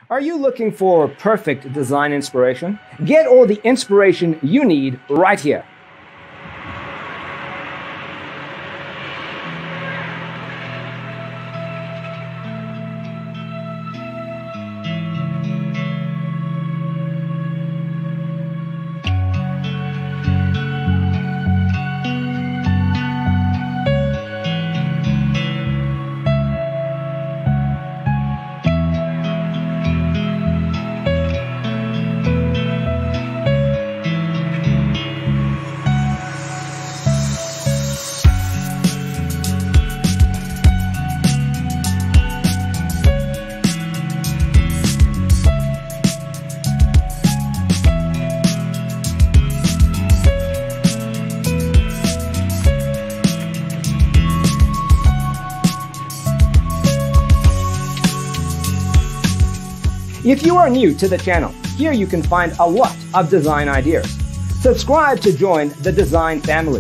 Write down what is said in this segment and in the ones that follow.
Are you looking for perfect design inspiration? Get all the inspiration you need right here. If you are new to the channel, here you can find a lot of design ideas. Subscribe to join the design family.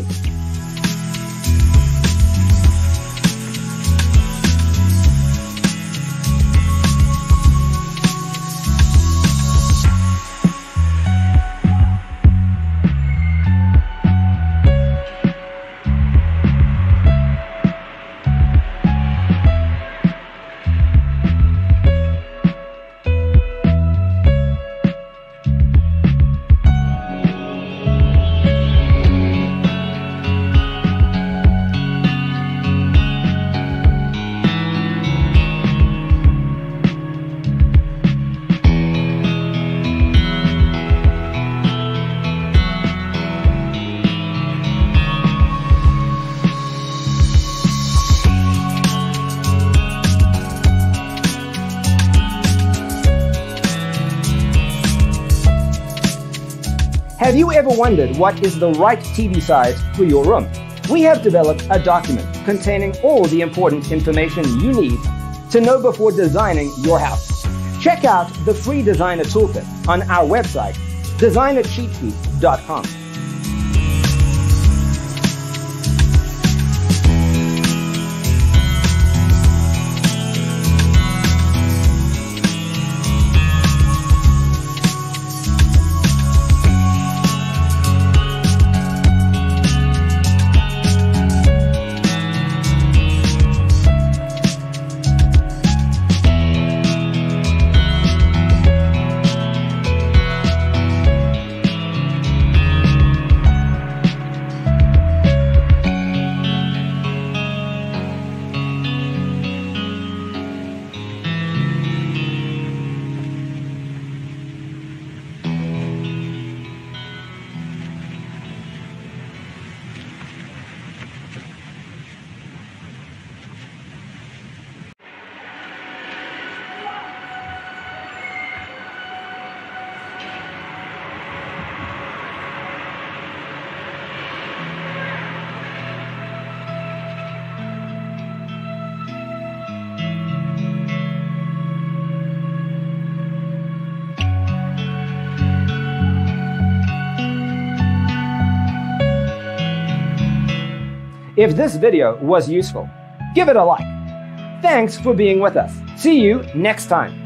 Have you ever wondered what is the right TV size for your room? We have developed a document containing all the important information you need to know before designing your house. Check out the free designer toolkit on our website, designercheatsheet.com. If this video was useful, give it a like. Thanks for being with us. See you next time.